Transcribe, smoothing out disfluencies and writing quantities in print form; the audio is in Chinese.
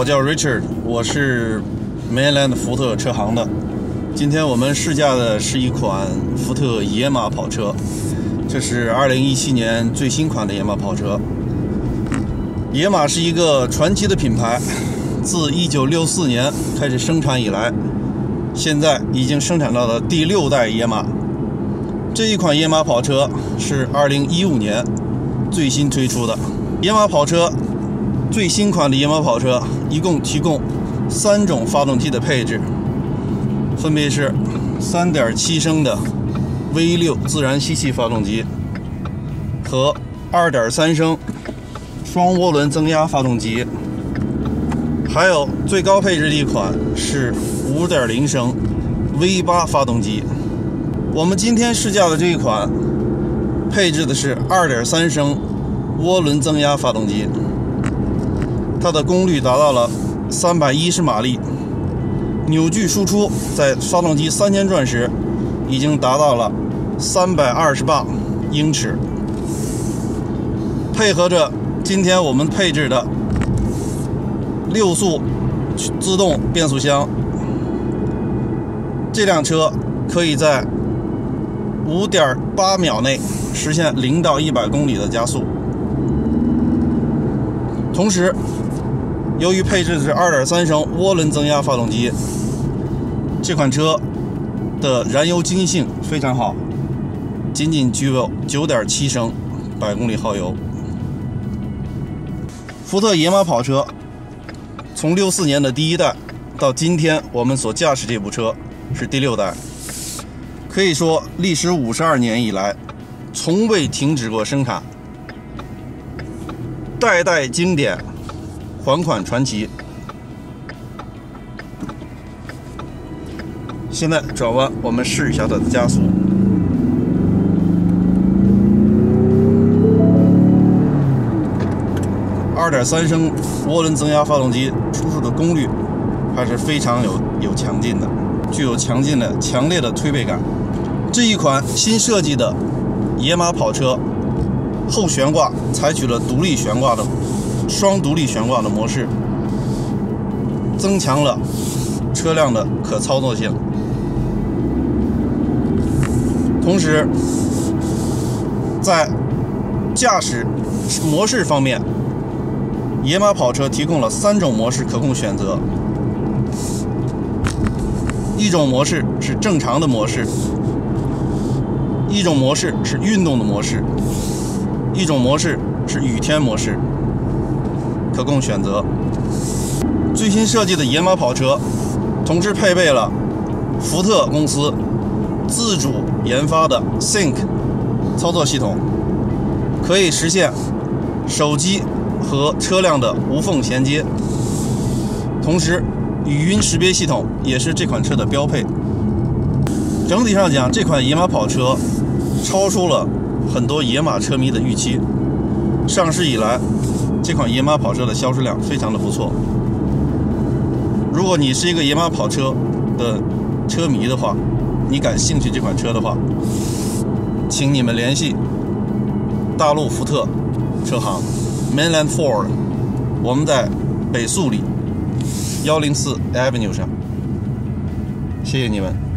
我叫 Richard， 我是 Mainland 福特车行的。今天我们试驾的是一款福特野马跑车，这是2017年最新款的野马跑车。野马是一个传奇的品牌，自1964年开始生产以来，现在已经生产到了第6代野马。这一款野马跑车是2015年最新推出的。野马跑车最新款的野马跑车一共提供3种发动机的配置，分别是 3.7 升的 V6 自然吸气发动机和 2.3 升双涡轮增压发动机，还有最高配置的一款是 5.0 升 V8 发动机。我们今天试驾的这一款配置的是 2.3 升涡轮增压发动机，它的功率达到了310马力，扭矩输出在发动机3000转时已经达到了328英尺。配合着今天我们配置的6速自动变速箱，这辆车可以在 5.8 秒内实现0到100公里的加速。同时，由于配置的是 2.3 升涡轮增压发动机，这款车的燃油经济性非常好，仅仅具有 9.7 升100公里耗油。福特野马跑车从64年的第1代到今天我们所驾驶这部车是第6代，可以说历时52年以来从未停止过生产，代代经典，款款传奇。现在转弯，我们试一下它的加速。2.3 升涡轮增压发动机输出的功率还是非常有强劲的，具有强烈的推背感。这一款新设计的野马跑车后悬挂采取了双独立悬挂的模式，增强了车辆的可操作性。同时，在驾驶模式方面，野马跑车提供了3种模式可供选择。一种模式是正常的模式，一种模式是运动的模式，一种模式是雨天模式，可供选择。最新设计的野马跑车同时配备了福特公司自主研发的 Sync 操作系统，可以实现手机和车辆的无缝衔接。同时，语音识别系统也是这款车的标配。整体上讲，这款野马跑车超出了很多野马车迷的预期。上市以来，这款野马跑车的销售量非常的不错。如果你是一个野马跑车的车迷的话，你感兴趣这款车的话，请你们联系大陆福特车行 Mainland Ford， 我们在北素里104 Avenue 上。谢谢你们。